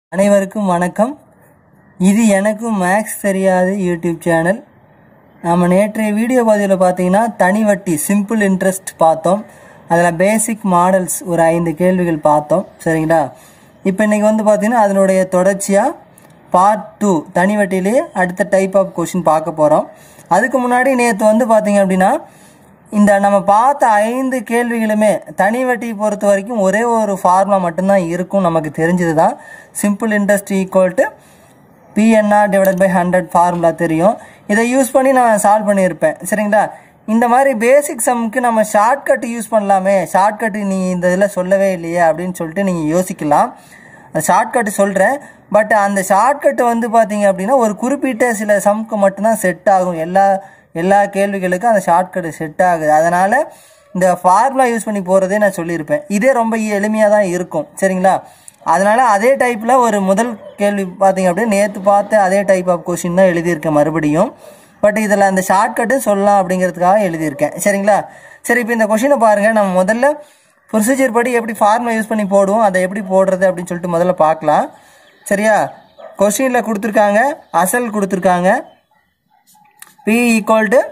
அனைவருக்கும் வணக்கம். இது எனக்கு மேக்ஸ் தெரியாது யூடியூப் சேனல். நம்ம நேற்றைய வீடியோ பதிவில் பார்த்தீங்கன்னா தனி வட்டி சிம்பிள் இன்ட்ரெஸ்ட் பார்த்தோம். அதில் பேசிக் மாடல்ஸ் ஒரு 5 கேள்விகள் பார்த்தோம். சரிங்களா? இப்போ இன்றைக்கி பார்த்தீங்கன்னா அதனுடைய தொடர்ச்சியாக part-2 தனி வட்டியிலேயே அடுத்த டைப் ஆஃப் கொஷின் பார்க்க போகிறோம். அதுக்கு முன்னாடி நேற்று பார்த்தீங்க அப்படின்னா இந்த நம்ம பார்த்த 5 கேள்விகளுமே தனி வட்டி பொறுத்த வரைக்கும் ஒரே ஒரு ஃபார்முலா மட்டும்தான் இருக்கும். நமக்கு தெரிஞ்சது தான் simple interest equal to PNR divided by 100 formula தெரியும். இதை யூஸ் பண்ணி நான் சால்வ் பண்ணியிருப்பேன். சரிங்களா? இந்த மாதிரி பேசிக் சம்முக்கு நம்ம ஷார்ட்கட் யூஸ் பண்ணலாமே, ஷார்ட்கட்டு நீ இந்த இதில் சொல்லவே இல்லையே அப்படின்னு சொல்லிட்டு நீங்கள் யோசிக்கலாம். அந்த ஷார்ட்கட்டு சொல்கிறேன். பட் அந்த ஷார்ட்கட்டு பார்த்தீங்க அப்படின்னா ஒரு குறிப்பிட்ட சில சம்க்கு மட்டும்தான் செட் ஆகும். எல்லா கேள்விகளுக்கும் அந்த ஷார்ட்கட்டு செட் ஆகுது. அதனால் இந்த ஃபார்முலா யூஸ் பண்ணி போகிறதே நான் சொல்லியிருப்பேன். இதே ரொம்ப எளிமையாக தான் இருக்கும். சரிங்களா? அதனால் அதே டைப்பில் ஒரு முதல் கேள்வி பார்த்தீங்க அப்படின்னா நேற்று பார்த்த அதே டைப் ஆஃப் கொஷின் தான் எழுதியிருக்கேன் மறுபடியும். பட் இதில் அந்த ஷார்ட்கட்டும் சொல்லலாம் அப்படிங்கிறதுக்காக எழுதியிருக்கேன். சரிங்களா? சரி, இப்போ இந்த கொஷினை பாருங்கள். நம்ம முதல்ல ப்ரொசீஜர் படி எப்படி ஃபார்முலா யூஸ் பண்ணி போடுவோம், அதை எப்படி போடுறது அப்படின்னு சொல்லிட்டு முதல்ல பார்க்கலாம். சரியா? கொஷினில் கொடுத்துருக்காங்க, அசல் கொடுத்துருக்காங்க. P ஈக்குவல் டு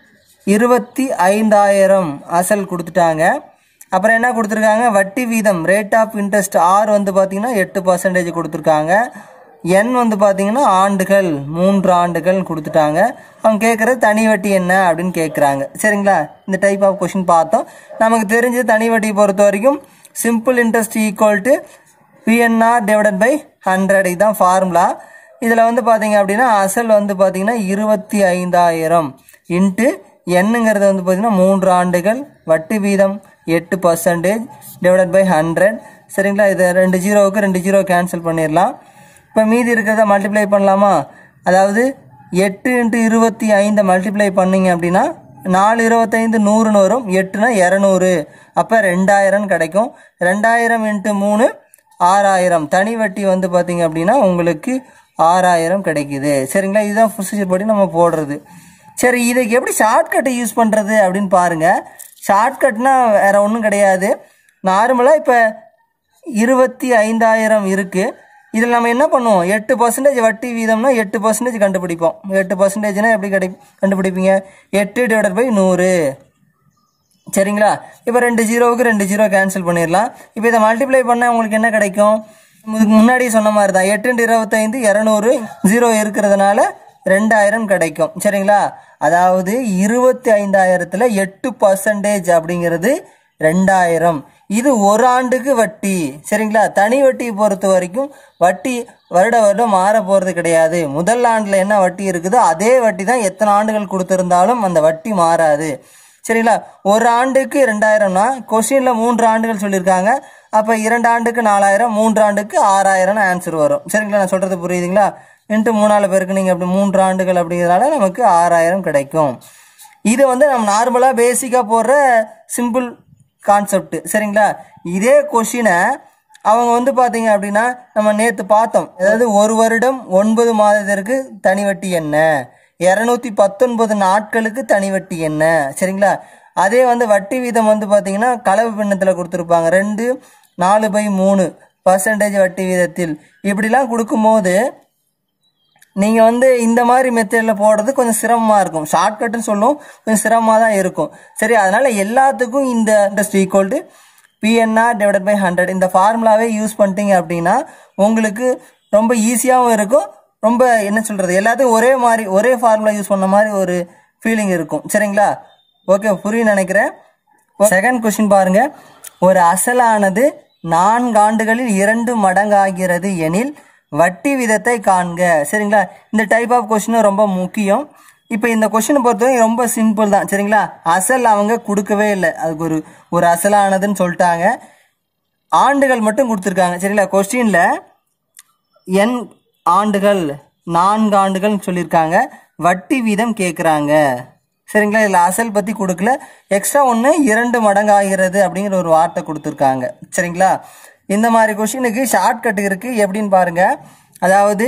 25,000 அசல் கொடுத்துட்டாங்க. அப்புறம் என்ன கொடுத்துருக்காங்க, வட்டி வீதம் ரேட் ஆஃப் இன்ட்ரெஸ்ட் R பார்த்தீங்கன்னா 8% கொடுத்துருக்காங்க. N பார்த்தீங்கன்னா ஆண்டுகள் 3 ஆண்டுகள் கொடுத்துட்டாங்க. அவங்க கேட்குறது தனி வட்டி என்ன அப்படின்னு கேட்குறாங்க. சரிங்களா? இந்த டைப் ஆஃப் கொஷின் பார்த்தோம். நமக்கு தெரிஞ்சது தனி வட்டி பொறுத்த வரைக்கும் simple interest equal to PNR divided by 100 இதுதான் ஃபார்முலா. இதில் பார்த்தீங்க அப்படின்னா அசல் பார்த்தீங்கன்னா 25,000 இன்ட்டு என்னங்கிறது பார்த்தீங்கன்னா 3 ஆண்டுகள், வட்டி வீதம் 8% டிவைடட் பை 100. சரிங்களா? இதை 2 ஜீரோவுக்கு 2 ஜீரோ கேன்சல் பண்ணிடலாம். இப்போ மீதி இருக்கிறத மல்டிப்ளை பண்ணலாமா? அதாவது 8 × 25 மல்டிப்ளை பண்ணிங்க அப்படின்னா 4 25 100ன்னு வரும். 8னா 200, அப்போ 2000 கிடைக்கும். 2000 × 3 6000. தனி வட்டி பார்த்தீங்க அப்படின்னா உங்களுக்கு 6000 கிடைக்குது. சரிங்களா? இதுதான் ப்ரொசீஜர் படி நம்ம போடுறது. சரி, இதுக்கு எப்படி ஷார்ட்கட்டை யூஸ் பண்ணுறது அப்படின்னு பாருங்கள். ஷார்ட்கட்னா வேறு ஒன்றும் கிடையாது. நார்மலாக இப்போ 25,000 இருக்குது. இதில் நம்ம என்ன பண்ணுவோம், 8% வட்டி வீதம்னா 8% கண்டுபிடிப்போம். 8%னா எப்படி கண்டுபிடிப்பீங்க? 8 டிவைடட் பை 100. சரிங்களா? இப்போ 2 ஜீரோவுக்கு 2 ஜீரோ கேன்சல் பண்ணிடலாம். இப்போ இதை மல்டிப்ளை பண்ணால் உங்களுக்கு என்ன கிடைக்கும்? முன்னாடி சொன்ன மாதிரி தான் 8 × 25 200, ஜீரோ இருக்கிறதுனால 2000 கிடைக்கும். சரிங்களா? அதாவது 25,000ல் 8% அப்படிங்கிறது 2000. இது ஒரு ஆண்டுக்கு வட்டி. சரிங்களா? தனி வட்டி பொறுத்த வரைக்கும் வட்டி வருடம் மாற போகிறது கிடையாது. முதல் ஆண்டில் என்ன வட்டி இருக்குதோ அதே வட்டி தான் எத்தனை ஆண்டுகள் கொடுத்துருந்தாலும் அந்த வட்டி மாறாது. சரிங்களா? ஒரு ஆண்டுக்கு 2000னா கொஸ்டினில் 3 ஆண்டுகள் சொல்லியிருக்காங்க. அப்போ 2 ஆண்டுக்கு 4000, 3 ஆண்டுக்கு 6000 ஆன்சர் வரும். சரிங்களா? நான் சொல்கிறது புரியுதுங்களா? இன்ட்டு 3 பேருக்கு நீங்கள் அப்படி 3 ஆண்டுகள் அப்படிங்கிறதுனால நமக்கு 6000 கிடைக்கும். இது நம்ம நார்மலாக பேசிக்காக போடுற சிம்பிள் கான்செப்ட். சரிங்களா? இதே கொஷினை அவங்க பார்த்தீங்க அப்படின்னா நம்ம நேற்று பார்த்தோம். அதாவது ஒரு வருடம் 9 மாதத்திற்கு தனி வட்டி என்ன, 219 நாட்களுக்கு தனி வட்டி என்ன. சரிங்களா? அதே வட்டி வீதம் பார்த்தீங்கன்னா கலவு பின்னத்தில் கொடுத்துருப்பாங்க. 2 4/3% வட்டி வீதத்தில். இப்படிலாம் கொடுக்கும்போது நீங்கள் இந்த மாதிரி மெத்தடில் போடுறது கொஞ்சம் சிரமமாக இருக்கும். ஷார்ட்கட்டுன்னு சொல்லும், கொஞ்சம் சிரமமாக தான் இருக்கும். சரி, அதனால் எல்லாத்துக்கும் இந்த interest equal to PNR divided by 100 இந்த ஃபார்முலாவே யூஸ் பண்ணிட்டீங்க அப்படின்னா உங்களுக்கு ரொம்ப ஈஸியாகவும் இருக்கும். ரொம்ப என்ன சொல்கிறது, எல்லாத்தையும் ஒரே மாதிரி ஒரே ஃபார்முலா யூஸ் பண்ண மாதிரி ஒரு ஃபீலிங் இருக்கும். சரிங்களா? ஓகே, புரியும் நினைக்கிறேன். செகண்ட் கொஸ்டின் பாருங்கள். ஒரு அசலானது 4 ஆண்டுகளில் 2 மடங்காகிறது எனில் வட்டி விதத்தை காண்க. சரிங்களா? இந்த டைப் ஆஃப் கொஸ்டின் ரொம்ப முக்கியம். இப்போ இந்த கொஸ்டினை பொறுத்தவரைக்கும் ரொம்ப சிம்பிள் தான். சரிங்களா? அசல் அவங்க கொடுக்கவே இல்லை. அதுக்கு ஒரு அசலானதுன்னு சொல்லிட்டாங்க. ஆண்டுகள் மட்டும் கொடுத்துருக்காங்க. சரிங்களா? கொஸ்டினில் N ஆண்டுகள் 4 ஆண்டுகள்னு சொல்லியிருக்காங்க. வட்டி வீதம் கேட்குறாங்க. சரிங்களா? இதில் அசல் பற்றி கொடுக்கல. எக்ஸ்ட்ரா 2 மடங்காகிறது அப்படிங்கிற ஒரு வார்த்தை கொடுத்துருக்காங்க. சரிங்களா? இந்த மாதிரி கொஸ்டினுக்கு ஷார்ட்கட் இருக்குது. எப்படின்னு பாருங்கள். அதாவது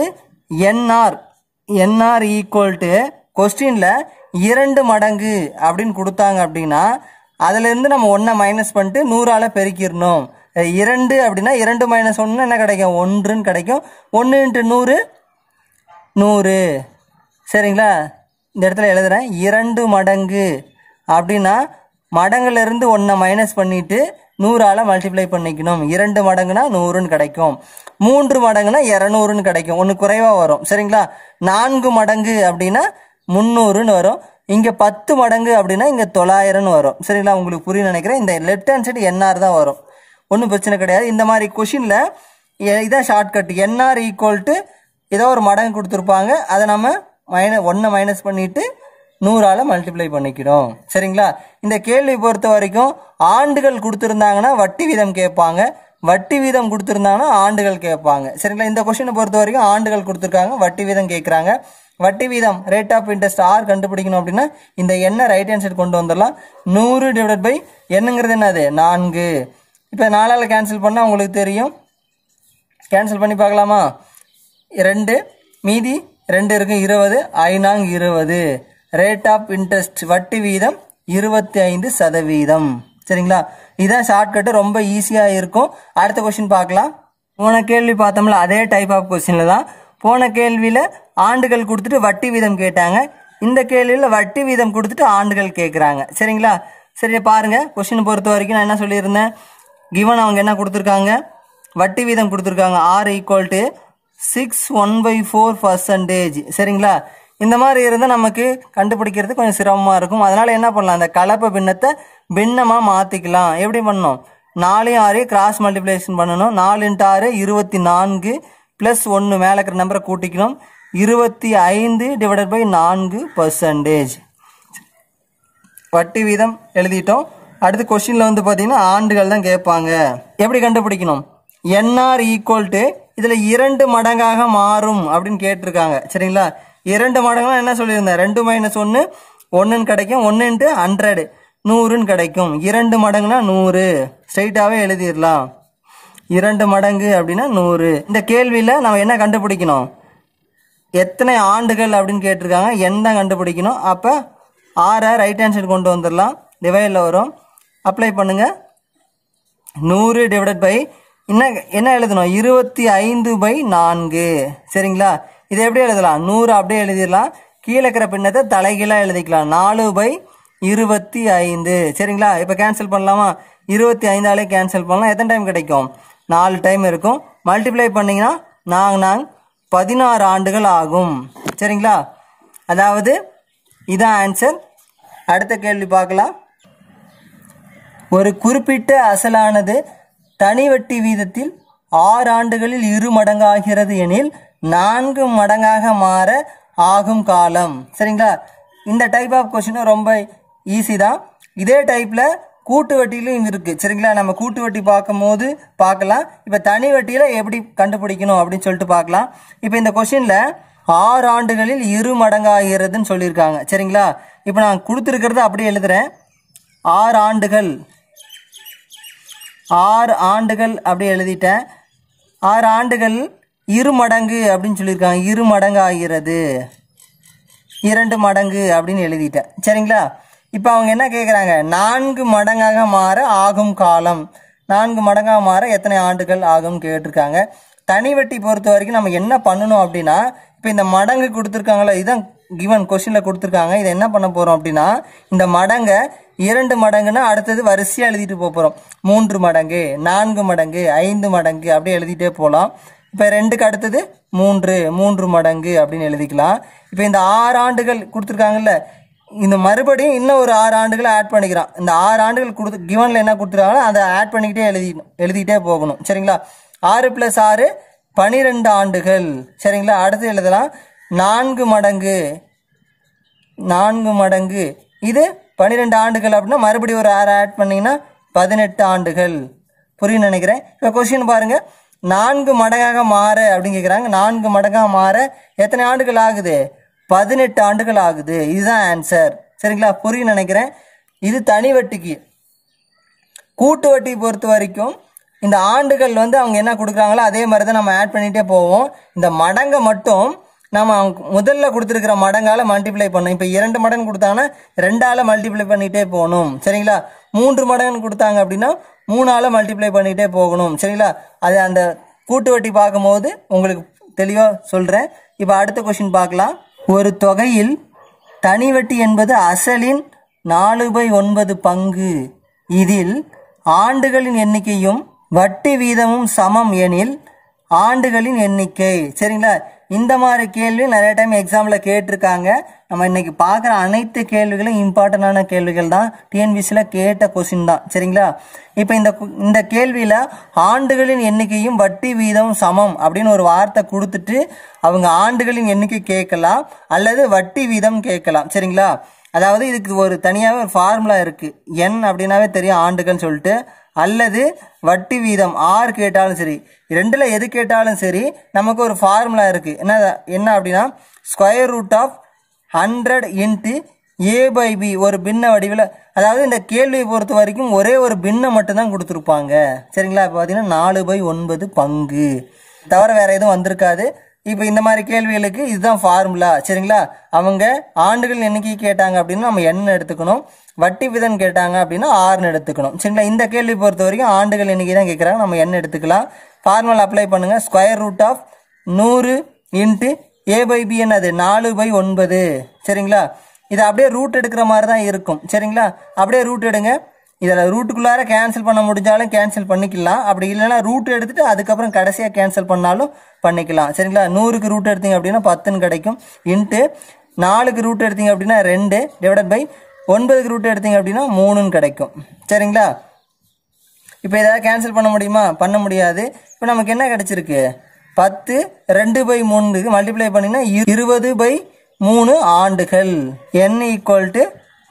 NR ஈக்குவல் டு கொஸ்டினில் 2 மடங்கு அப்படின்னு கொடுத்தாங்க அப்படின்னா அதிலேருந்து நம்ம 1 மைனஸ் பண்ணிட்டு 100ஆல் பெருக்கிடணும். 2 அப்படின்னா 2 மைனஸ் 1 என்ன கிடைக்கும்? 1ன்னு கிடைக்கும். 1 இன்ட்டு 100 100. சரிங்களா? இந்த இடத்துல எழுதுறேன் 2 மடங்கு அப்படின்னா மடங்குலேருந்து 1 மைனஸ் பண்ணிவிட்டு 100ஆல் மல்டிப்ளை பண்ணிக்கணும். 2 மடங்குனா 100ன்னு கிடைக்கும். 3 மடங்குனா 200ன்னு கிடைக்கும். ஒன்று குறைவாக வரும். சரிங்களா? 4 மடங்கு அப்படின்னா 300ன்னு வரும். இங்கே 10 மடங்கு அப்படின்னா இங்கே 900ன்னு வரும். சரிங்களா? உங்களுக்கு புரியும் நினைக்கிறேன். இந்த லெஃப்ட் ஹேண்ட் சைடு என்ஆர் தான் வரும். ஒன்றும் பிரச்சனை கிடையாது. இந்த மாதிரி கொஷினில் இதான் ஷார்ட்கட். என்ஆர் ஈக்குவல் டு ஏதோ ஒரு மடங்கு கொடுத்துருப்பாங்க. அதை நம்ம 1 மைனஸ் பண்ணிவிட்டு 100ஆல் மல்டிப்ளை பண்ணிக்கிறோம். சரிங்களா? இந்த கேள்வி பொறுத்த வரைக்கும் ஆண்டுகள் கொடுத்துருந்தாங்கன்னா வட்டி வீதம் கேட்பாங்க, வட்டி வீதம் கொடுத்துருந்தாங்கன்னா ஆண்டுகள் கேட்பாங்க. சரிங்களா? இந்த கொஸ்டினை பொறுத்த வரைக்கும் ஆண்டுகள் கொடுத்துருக்காங்க, வட்டி வீதம் கேட்குறாங்க. வட்டி வீதம் ரேட் ஆஃப் இன்ட்ரெஸ்ட் ஆர் கண்டுபிடிக்கணும் அப்படின்னா இந்த எண்ணை ரைட் ஹேண்ட் சைடு கொண்டு வந்துடலாம். 100 டிவைடட் பை என்னங்கிறது என்னது? 4. இப்போ 4ஆல் கேன்சல் பண்ணால் உங்களுக்கு தெரியும். கேன்சல் பண்ணி பார்க்கலாமா? 2 மீதி 2 இருக்கு 20. 5 ரேட் ஆஃப் இன்ட்ரெஸ்ட் வட்டி வீதம் 25%. சரிங்களா? இதான் ஷார்ட்கட்டு, ரொம்ப ஈஸியாக இருக்கும். அடுத்த கொஸ்டின் பார்க்கலாம். போன கேள்வி பார்த்தோம்ல அதே டைப் ஆஃப் கொஸ்டினில் தான். போன கேள்வியில் ஆண்டுகள் கொடுத்துட்டு வட்டி வீதம் கேட்டாங்க. இந்த கேள்வியில் வட்டி வீதம் கொடுத்துட்டு ஆண்டுகள் கேட்குறாங்க. சரிங்களா? சரி பாருங்கள். கொஸ்டின் பொறுத்த வரைக்கும் நான் என்ன சொல்லியிருந்தேன்? கிவன் அவங்க என்ன கொடுத்துருக்காங்க? வட்டி வீதம் கொடுத்துருக்காங்க. R equal to 6.1/4%. சரிங்களா? இந்த மாதிரி இருந்தால் நமக்கு கண்டுபிடிக்கிறது கொஞ்சம் சிரமமாக இருக்கும். அதனால் என்ன பண்ணலாம்? அந்த கலப்பு பின்னத்தை பின்னமாக மாற்றிக்கலாம். எப்படி பண்ணணும்? 4 6 கிராஸ் மல்டிப்ளேஷன் பண்ணணும். 4 × 6 24 ப்ளஸ் 1 மேலே இருக்கிற நம்பரை கூட்டிக்கணும். 25 டிவைடட் பை 4%. வட்டி வீதம் எழுதிட்டோம். அடுத்து கொஸ்டினில் வந்து பார்த்தீங்கன்னா ஆண்டுகள் தான் கேட்பாங்க. எப்படி கண்டுபிடிக்கணும்? என்ஆர் ஈக்குவல் டு இதில் 2 மடங்காக மாறும் அப்படின்னு கேட்டிருக்காங்க. சரிங்களா? 2 மடங்குனா என்ன சொல்லியிருந்தேன்? 2 மைனஸ் 1 1ன்னு கிடைக்கும். 1 இன்ட்டு 100 100ன்னு கிடைக்கும். 2 மடங்குனா 100. ஸ்ட்ரைட்டாகவே எழுதிடலாம். 2 மடங்கு அப்படின்னா 100. இந்த கேள்வியில் நம்ம என்ன கண்டுபிடிக்கணும்? எத்தனை ஆண்டுகள் அப்படின்னு கேட்டிருக்காங்க. எண் தான் கண்டுபிடிக்கணும். அப்போ 6 ரைட் ஹேண்ட் சைடு கொண்டு வந்துடலாம். டிவைடில் வரும். அப்ளை பண்ணுங்கள். 100 டிவைடட் பை என்ன எழுதணும்? 25/4. சரிங்களா? இதை எப்படி எழுதலாம்? 100 அப்படியே எழுதிடலாம். கீழே இருக்கிற பின்னத்தை தலைகீழாக எழுதிக்கலாம். 4/25. சரிங்களா? இப்போ கேன்சல் பண்ணலாமா? 25ஆலே கேன்சல் பண்ணலாம். எத்தனை டைம் கிடைக்கும்? 4 டைம் இருக்கும். மல்டிப்ளை பண்ணிங்கன்னா நாங்கள் 16 ஆண்டுகள் ஆகும். சரிங்களா? அதாவது இதான் ஆன்சர். அடுத்த கேள்வி பார்க்கலாம். ஒரு குறிப்பிட்ட அசலானது தனி வட்டி வீதத்தில் 6 ஆண்டுகளில் 2 மடங்காகிறது எனில் 4 மடங்காக மாற ஆகும் காலம். சரிங்களா? இந்த டைப் ஆஃப் கொஸ்டினும் ரொம்ப ஈஸி தான். இதே டைப்பில் கூட்டு வட்டியிலும் இருக்குது. சரிங்களா? நம்ம கூட்டு வட்டி பார்க்கும்போது பார்க்கலாம். இப்போ தனி வட்டியில் எப்படி கண்டுபிடிக்கணும் அப்படின்னு சொல்லிட்டு பார்க்கலாம். இப்போ இந்த கொஸ்டினில் 6 ஆண்டுகளில் 2 மடங்காகிறதுன்னு சொல்லியிருக்காங்க. சரிங்களா? இப்போ நான் கொடுத்துருக்கிறத அப்படியே எழுதுகிறேன். 6 ஆண்டுகள் அப்படியே எழுதிட்டேன். 6 ஆண்டுகள் 2 மடங்கு அப்படின்னு சொல்லியிருக்காங்க. 2 மடங்கு ஆகிறது. 2 மடங்கு அப்படின்னு எழுதிட்டேன். சரிங்களா? இப்போ அவங்க என்ன கேட்குறாங்க? 4 மடங்காக மாற ஆகும் காலம். 4 மடங்காக மாற எத்தனை ஆண்டுகள் ஆகும்னு கேட்டிருக்காங்க. தனி வட்டி பொறுத்த வரைக்கும் நம்ம என்ன பண்ணணும் அப்படின்னா, இப்போ இந்த மடங்கு கொடுத்துருக்காங்களா, இதுதான் கிவன் கொஸ்டினில் கொடுத்துருக்காங்க. இதை என்ன பண்ண போகிறோம் அப்படின்னா, இந்த மடங்கை 2 மடங்குன்னா அடுத்தது வரிசையாக எழுதிட்டு போகிறோம். 3 மடங்கு, 4 மடங்கு, 5 மடங்கு அப்படியே எழுதிட்டே போகலாம். இப்போ 2க்கு அடுத்தது 3 மடங்கு அப்படின்னு எழுதிக்கலாம். இப்போ இந்த 6 ஆண்டுகள் கொடுத்துருக்காங்கல்ல, இந்த மறுபடியும் இன்னும் ஒரு 6 ஆண்டுகளை ஆட் பண்ணிக்கிறான். இந்த 6 ஆண்டுகள் கிவனில் என்ன கொடுத்துருக்காங்களோ அதை ஆட் பண்ணிக்கிட்டே எழுதிட்டே போகணும். சரிங்களா? 6 + 6 12 ஆண்டுகள். சரிங்களா? அடுத்து எழுதலாம் 4 மடங்கு. இது 12 ஆண்டுகள் அப்படின்னா மறுபடியும் ஒரு 6 ஆட் பண்ணிங்கன்னா 18 ஆண்டுகள். புரியும் நினைக்கிறேன். இப்போ கொஸ்டின் பாருங்கள். 4 மடங்காக மாற அப்படின்னு கேட்குறாங்க. 4 மடங்காக மாற எத்தனை ஆண்டுகள் ஆகுது? 18 ஆண்டுகள் ஆகுது. இதுதான் ஆன்சர். சரிங்களா? புரியும் நினைக்கிறேன். இது தனி வட்டிக்கு. கூட்டு வட்டி பொறுத்த வரைக்கும் இந்த ஆண்டுகள் அவங்க என்ன கொடுக்குறாங்களோ அதே மாதிரி தான் நம்ம ஆட் பண்ணிகிட்டே போவோம். இந்த மடங்கை மட்டும் நம்ம முதல்ல கொடுத்துருக்கிற மடங்கால் மல்டிப்ளை பண்ணணும். இப்போ 2 மடங்கு கொடுத்தாங்கன்னா 2ஆல் மல்டிப்ளை பண்ணிகிட்டே போகணும். சரிங்களா? 3 மடங்கு கொடுத்தாங்க அப்படின்னா 3ஆல மல்டிப்ளை பண்ணிட்டே போகணும். சரிங்களா? அது அந்த கூட்டு வட்டி பார்க்கும்போது உங்களுக்கு தெளிவா சொல்றேன். இப்போ அடுத்த கொஸ்டின் பார்க்கலாம். ஒரு தொகையில் தனி வட்டி என்பது அசலின் 4/9 பங்கு. இதில் ஆண்டுகளின் எண்ணிக்கையும் வட்டி வீதமும் சமம் எனில் ஆண்டுகளின் எண்ணிக்கை. சரிங்களா? இந்த மாதிரி கேள்வி நிறைய டைம் எக்ஸாம்ல கேட்டிருக்காங்க. நம்ம இன்னைக்கு பார்க்குற அனைத்து கேள்விகளும் இம்பார்ட்டன்டான கேள்விகள் தான், டிஎன்பிசியில் கேட்ட கொஸ்டின் தான். சரிங்களா? இப்போ இந்த கேள்வியில் ஆண்டுகளின் எண்ணிக்கையும் வட்டி வீதமும் சமம் அப்படின்னு ஒரு வார்த்தை கொடுத்துட்டு அவங்க ஆண்டுகளின் எண்ணிக்கை கேட்கலாம் அல்லது வட்டி வீதம் கேட்கலாம். சரிங்களா? அதாவது இதுக்கு ஒரு தனியாகவே ஒரு ஃபார்முலா இருக்குது. என் அப்படின்னாவே தெரியும் ஆண்டுகள்னு சொல்லிட்டு, அல்லது வட்டி வீதம் ஆர் கேட்டாலும் சரி, ரெண்டுல எது கேட்டாலும் சரி நமக்கு ஒரு ஃபார்முலா இருக்கு. என்ன அப்படின்னா square root of 100 into a/b ஒரு பின்ன வடிவில். அதாவது இந்த கேள்வியை பொறுத்த வரைக்கும் ஒரே ஒரு பின்ன மட்டும்தான் கொடுத்துருப்பாங்க. சரிங்களா? இப்போ பார்த்தீங்கன்னா 4/9 பங்கு தவிர வேற எதுவும் வந்திருக்காது. இப்போ இந்த மாதிரி கேள்விகளுக்கு இதுதான் ஃபார்முலா. சரிங்களா? அவங்க ஆண்டுகள் எண்ணிக்கை கேட்டாங்க அப்படின்னா நம்ம என்ன எடுத்துக்கணும், வட்டி விதம் கேட்டாங்க அப்படின்னா ஆறுன்னு எடுத்துக்கணும். சரிங்களா? இந்த கேள்வி பொறுத்த வரைக்கும் ஆண்டுகள் எண்ணிக்கை தான் கேட்குறாங்க, நம்ம என்ன எடுத்துக்கலாம். ஃபார்முலா அப்ளை பண்ணுங்க. Square root of 100 into a/b என்னது 4/9. சரிங்களா? இது அப்படியே ரூட் எடுக்கிற மாதிரி தான் இருக்கும். சரிங்களா? அப்படியே ரூட் எடுங்க. இதில் ரூட்டுக்குள்ளார கேன்சல் பண்ண முடிஞ்சாலும் கேன்சல் பண்ணிக்கலாம். அப்படி இல்லைன்னா ரூட் எடுத்துட்டு அதுக்கப்புறம் கடைசியாக கேன்சல் பண்ணாலும் பண்ணிக்கலாம். சரிங்களா? 100க்கு ரூட் எடுத்தீங்க அப்படின்னா 10ன்னு கிடைக்கும். இன்ட்டு 4க்கு ரூட் எடுத்தீங்க அப்படின்னா 2 டிவைடட் பை 9க்கு ரூட் எடுத்தீங்க அப்படின்னா 3ன்னு கிடைக்கும். சரிங்களா? இப்போ ஏதாவது கேன்சல் பண்ண முடியுமா? பண்ண முடியாது. இப்போ நமக்கு என்ன கிடைச்சிருக்கு? 10 2/3 மல்டிப்ளை பண்ணினா 20/3 ஆண்டுகள். n =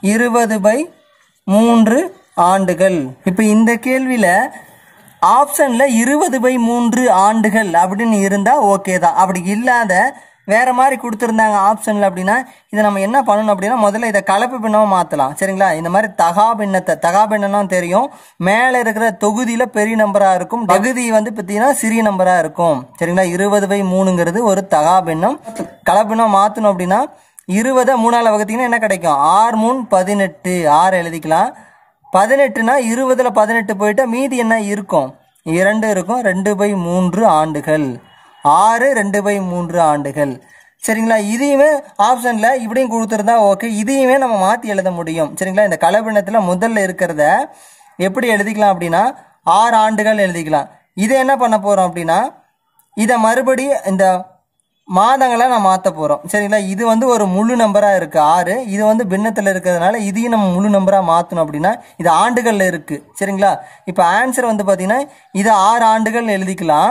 20/3 ஆண்டுகள். இப்போ இந்த கேள்வியில் ஆப்ஷனில் 20/3 ஆண்டுகள் அப்படின்னு இருந்தால் ஓகே தான். அப்படி இல்லாத வேற மாதிரி கொடுத்துருந்தாங்க ஆப்ஷனில் அப்படின்னா இதை நம்ம என்ன பண்ணணும் அப்படின்னா முதல்ல இதை கலப்பு பின்னமாக மாற்றலாம். சரிங்களா? இந்த மாதிரி தகா பின்னம்னா தெரியும், மேலே இருக்கிற தொகுதியில் பெரிய நம்பராக இருக்கும், பகுதி வந்து பார்த்தீங்கன்னா சிறிய நம்பராக இருக்கும். சரிங்களா? 20/3ங்கிறது ஒரு தகா பின்னம். கலப்பினம் மாற்றணும் அப்படின்னா 20 3ஆல் வகுத்தீங்கன்னா என்ன கிடைக்கும்? 6 3 18 6 எழுதிக்கலாம். 18னா 20ல் 18 போயிட்டா மீதி என்ன இருக்கும்? 2 இருக்கும். 2/3 ஆண்டுகள். 6 2/3 ஆண்டுகள். சரிங்களா? இதையுமே ஆப்ஷன்ல இப்படியும் கொடுத்துருந்தா ஓகே. இதையுமே நம்ம மாற்றி எழுத முடியும். சரிங்களா? இந்த கலப்பினத்தில் முதல்ல இருக்கிறத எப்படி எழுதிக்கலாம் அப்படின்னா 6 ஆண்டுகள் எழுதிக்கலாம். இதை என்ன பண்ண போறோம் அப்படின்னா இதை மறுபடியும் இந்த மாதங்களை நான் மாற்ற போகிறோம். சரிங்களா? இது வந்து ஒரு முழு நம்பராக இருக்குது 6. இது வந்து பின்னத்தில் இருக்கிறதுனால இதையும் நம்ம முழு நம்பராக மாற்றணும் அப்படின்னா இது ஆண்டுகளில் இருக்குது. சரிங்களா? இப்போ ஆன்சர் வந்து பார்த்தீங்கன்னா இது 6 ஆண்டுகள் எழுதிக்கலாம்.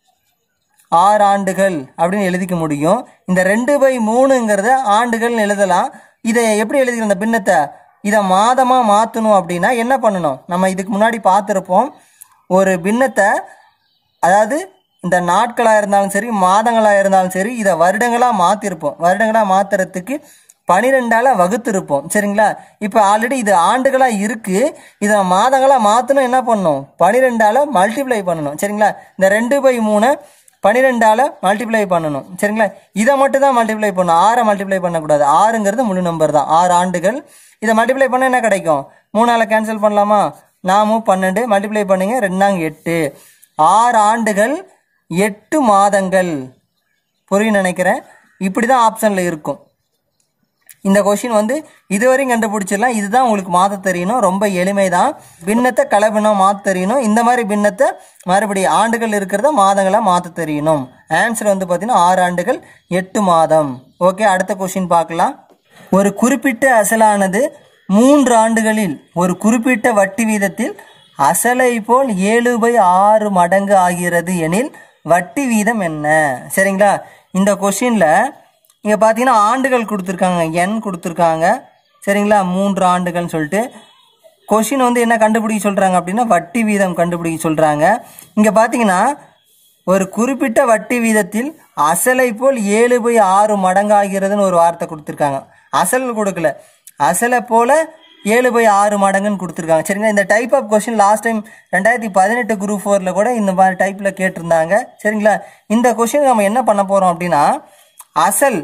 6 ஆண்டுகள் அப்படின்னு எழுதிக்க முடியும். இந்த 2/3ங்கிறத ஆண்டுகள்னு எழுதலாம். இதை எப்படி எழுதிக்கலாம்? இந்த பின்னத்தை இதை மாதமாக மாற்றணும் அப்படின்னா என்ன பண்ணணும்? நம்ம இதுக்கு முன்னாடி பார்த்துருப்போம். ஒரு பின்னத்தை அதாவது இந்த நாட்களாக இருந்தாலும் சரி மாதங்களாக இருந்தாலும் சரி இதை வருடங்களாக மாற்றிருப்போம். வருடங்களாக மாற்றுறதுக்கு 12ஆல் வகுத்திருப்போம். சரிங்களா? இப்போ ஆல்ரெடி இது ஆண்டுகளாக இருக்குது, இதை மாதங்களாக மாற்றணும் என்ன பண்ணணும்? 12ஆல் மல்டிப்ளை பண்ணணும். சரிங்களா? இந்த 2/3 12ஆல் மல்டிப்ளை பண்ணணும். சரிங்களா? இதை மட்டும் தான் மல்டிப்ளை பண்ணணும், 6 மல்டிப்ளை பண்ணக்கூடாது. 6ங்கிறது முழு நம்பர் தான். 6 ஆண்டுகள். இதை மல்டிப்ளை பண்ண என்ன கிடைக்கும்? 3ஆல் கேன்சல் பண்ணலாமா? 4 12 மல்டிப்ளை பண்ணுங்க 2 8. 6 ஆண்டுகள் 8 மாதங்கள். புரியும் நினைக்கிறேன். இப்படி தான் ஆப்ஷனில் இருக்கும். இந்த கொஸ்டின் வந்து இதுவரையும் கண்டுபிடிச்சிடலாம். இதுதான் உங்களுக்கு மாற்ற தெரியணும். ரொம்ப எளிமை தான். பின்னத்தை கலப்பினம் மாற்ற தெரியணும். இந்த மாதிரி பின்னத்தை மறுபடியும் ஆண்டுகள் இருக்கிறத மாதங்களாக மாற்ற தெரியணும். ஆன்சர் வந்து பார்த்தீங்கன்னா 6 ஆண்டுகள் 8 மாதம். ஓகே, அடுத்த கொஸ்டின் பார்க்கலாம். ஒரு குறிப்பிட்ட அசலானது 3 ஆண்டுகளில் ஒரு குறிப்பிட்ட வட்டி வீதத்தில் அசலை போல் 7/6 மடங்கு ஆகிறது எனில் வட்டி வீதம் என்ன? சரிங்களா? இந்த கொஸ்டின்ல இங்கே பார்த்தீங்கன்னா ஆண்டுகள் கொடுத்துருக்காங்க, எண் கொடுத்துருக்காங்க. சரிங்களா? 3 ஆண்டுகள்னு சொல்லிட்டு கொஸ்டின் வந்து என்ன கண்டுபிடிக்க சொல்கிறாங்க அப்படின்னா வட்டி வீதம் கண்டுபிடிக்க சொல்கிறாங்க. இங்கே பார்த்தீங்கன்னா ஒரு குறிப்பிட்ட வட்டி வீதத்தில் அசலை போல் 7/6 மடங்காகிறதுன்னு ஒரு வார்த்தை கொடுத்துருக்காங்க. அசல் கொடுக்கல, அசலை போல 7/6 மடங்குன்னு கொடுத்துருக்காங்க. சரிங்களா? இந்த type of question last time 2018 group 4ல கூட இந்த மாதிரி டைப்பில் கேட்டிருந்தாங்க. சரிங்களா? இந்த கொஸ்டின் நம்ம என்ன பண்ண போகிறோம் அப்படின்னா அசல்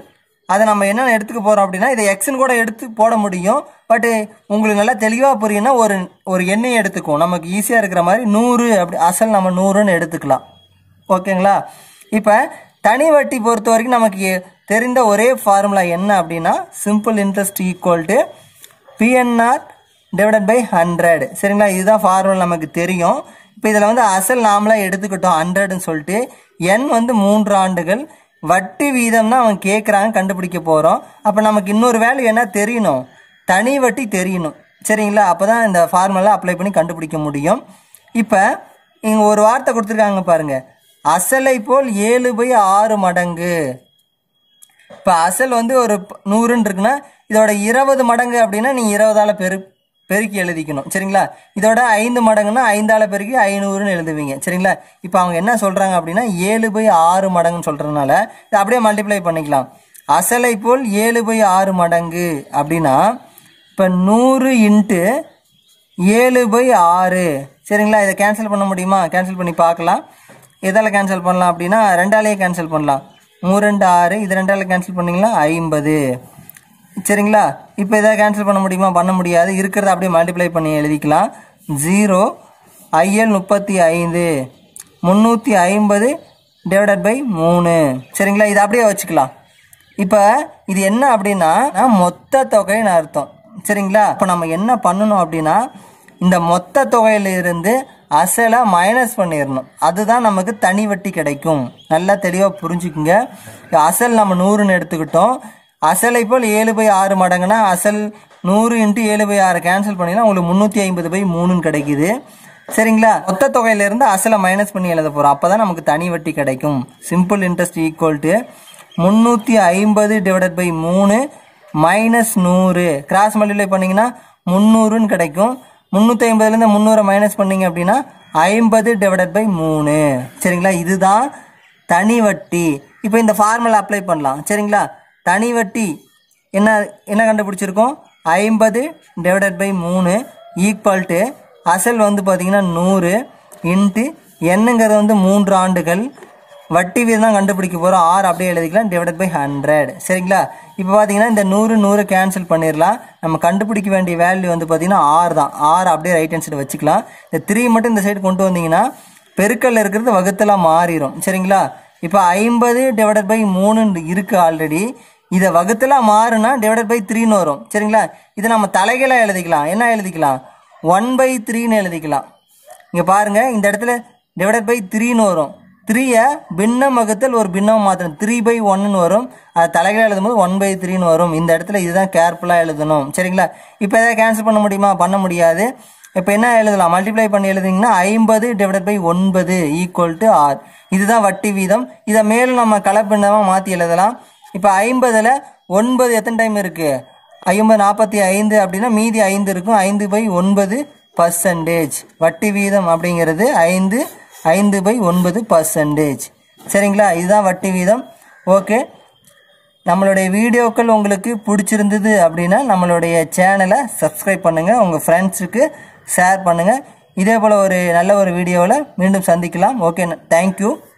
அதை நம்ம என்னென்ன எடுத்துக்க போகிறோம் அப்படின்னா இதை எக்ஸ்ன்னு கூட எடுத்து போட முடியும். பட் உங்களுக்கு நல்லா தெளிவாக புரியுன்னா ஒரு எண்ணெயை எடுத்துக்கும், நமக்கு ஈஸியாக இருக்கிற மாதிரி 100 அப்படி அசல் நம்ம 100ன்னு எடுத்துக்கலாம். ஓகேங்களா? இப்போ தனி வட்டி பொறுத்த வரைக்கும் நமக்கு தெரிந்த ஒரே ஃபார்முலா என்ன அப்படின்னா simple interest equal to PNR divided by 100. சரிங்களா? இதுதான் ஃபார்முலா நமக்கு தெரியும். இப்போ இதில் வந்து அசல் நாமளாக எடுத்துக்கிட்டோம் 100ன்னு சொல்லிட்டு, n வந்து 3 ஆண்டுகள், வட்டி வீதம் தான் அவங்க கேட்குறாங்க, கண்டுபிடிக்க போகிறோம். அப்போ நமக்கு இன்னொரு வேல்யூ என்ன தெரியணும், தனி வட்டி தெரியணும். சரிங்களா? அப்போ தான் இந்த ஃபார்முலா அப்ளை பண்ணி கண்டுபிடிக்க முடியும். இப்போ இங்கே ஒரு வார்த்தை கொடுத்துருக்காங்க பாருங்க, அசலை போல் 7/6 மடங்கு. இப்போ அசல் வந்து ஒரு 100ன்னு இருக்குன்னா இதோட 20 மடங்கு அப்படின்னா நீங்கள் 20ஆல் பெருக்கி எழுதிக்கணும். சரிங்களா? இதோட 5 மடங்குன்னா 5ஆல் பெருக்கி 500ன்னு எழுதுவீங்க. சரிங்களா? இப்போ அவங்க என்ன சொல்கிறாங்க அப்படின்னா 7/6 மடங்குன்னு சொல்கிறதுனால இதை அப்படியே மல்டிப்ளை பண்ணிக்கலாம். அசலை போல் 7/6 மடங்கு அப்படின்னா இப்போ 100 × 7/6. சரிங்களா? இதை கேன்சல் பண்ண முடியுமா? கேன்சல் பண்ணி பார்க்கலாம். எதால் கேன்சல் பண்ணலாம் அப்படின்னா 2ஆலேயே கேன்சல் பண்ணலாம். 3 2 6, இது 2ஆல் கேன்சல் பண்ணிங்கன்னா 50. சரிங்களா? இப்போ எதாவது கேன்சல் பண்ண முடியுமா? பண்ண முடியாது. இருக்கிறத அப்படியே மல்டிப்ளை பண்ணி எழுதிக்கலாம். 0 IL 35 350 டிவைடட் பை 3. சரிங்களா? இதை அப்படியே வச்சுக்கலாம். இப்போ இது என்ன அப்படின்னா மொத்த தொகைன்னு அர்த்தம். சரிங்களா? இப்போ நம்ம என்ன பண்ணணும் அப்படின்னா இந்த மொத்த தொகையிலிருந்து அசலை மைனஸ் பண்ணிடணும். அதுதான் நமக்கு தனி வட்டி கிடைக்கும். நல்லா தெளிவாக புரிஞ்சுக்குங்க. அசல் நம்ம 100ன்னு எடுத்துக்கிட்டோம். அசலை போல் 7/6 மடங்குனா அசல் 100 × 7/6 கேன்சல் பண்ணினா உங்களுக்கு 350/3ன்னு கிடைக்குது. சரிங்களா? மொத்த தொகையிலிருந்து அசலை மைனஸ் பண்ணி எழுத போகிறோம். அப்போ தான் நமக்கு தனி வட்டி கிடைக்கும். Simple interest equal to 350 divided by 3 minus 100. Cross multiply பண்ணிங்கன்னா 300ன்னு கிடைக்கும். 350லேருந்து 300 மைனஸ் பண்ணிங்க அப்படின்னா 50 டிவைடட் பை 3. சரிங்களா? இதுதான் தனி வட்டி. இப்போ இந்த ஃபார்முலா அப்ளை பண்ணலாம். சரிங்களா? தனி வட்டி என்ன கண்டுபிடிச்சிருக்கோம், 50 டிவைடட் பை 3 ஈக்குவல் டு அசல் வந்து பார்த்தீங்கன்னா 100 இன்ட்டு என்னங்கிறது வந்து 3 ஆண்டுகள், வட்டி வீதம் தான் கண்டுபிடிக்க போகிறோம். 6 அப்படியே எழுதிக்கலாம் டிவைடட் பை 100. சரிங்களா? இப்போ பார்த்தீங்கன்னா இந்த 100 கேன்சல் பண்ணிடலாம். நம்ம கண்டுபிடிக்க வேண்டிய வேல்யூ வந்து பார்த்தீங்கன்னா 6 தான். 6 அப்படியே ரைட் ஹேண்ட் சைடு வச்சுக்கலாம். இந்த 3 மட்டும் இந்த சைடு கொண்டு வந்தீங்கன்னா பெருக்கல்ல இருக்கிறது வகுத்தலாம் மாறிடும். சரிங்களா? இப்போ 50 டிவைடட் பை 3 இருக்குது ஆல்ரெடி. இதை வகுத்தலாம் மாறுனா டிவைடட் பை 3ன்னு வரும். சரிங்களா? இதை நம்ம தலைகளாக எழுதிக்கலாம். என்ன எழுதிக்கலாம், 1/3ன்னு எழுதிக்கலாம். இங்கே பாருங்கள், இந்த இடத்துல டிவைடட் பை 3ன்னு வரும். 3யை பின்னம் வகுத்தல் ஒரு பின்னம் மாற்றணும், 3/1ன்னு வரும். அது தலைகளாக எழுதும்போது 1/3ன்னு வரும். இந்த இடத்துல இதுதான் கேர்ஃபுல்லாக எழுதணும். சரிங்களா? இப்போ எதாவது கேன்சல் பண்ண முடியுமா? பண்ண முடியாது. இப்போ என்ன எழுதலாம், மல்டிப்ளை பண்ணி எழுதிங்கன்னா 50 டிவைடட் பை 9 ஈக்குவல் டு 6. இதுதான் வட்டி வீதம். இதை மேலும் நம்ம கலப்பின்னமாக மாற்றி எழுதலாம். இப்போ 50ல் 9 எத்தனை டைம் இருக்குது, 50 45 அப்படின்னா மீதி 5 இருக்கும். 5/9%. வட்டி வீதம் அப்படிங்கிறது 5/9%. சரிங்களா? இதுதான் வட்டி வீதம். ஓகே, நம்மளுடைய வீடியோக்கள் உங்களுக்கு பிடிச்சிருந்தது அப்படின்னா நம்மளுடைய சேனலை சப்ஸ்கிரைப் பண்ணுங்கள், உங்கள் ஃப்ரெண்ட்ஸுக்கு ஷேர் பண்ணுங்கள். இதே போல் ஒரு நல்ல ஒரு வீடியோவில் மீண்டும் சந்திக்கலாம். Okay, thank you.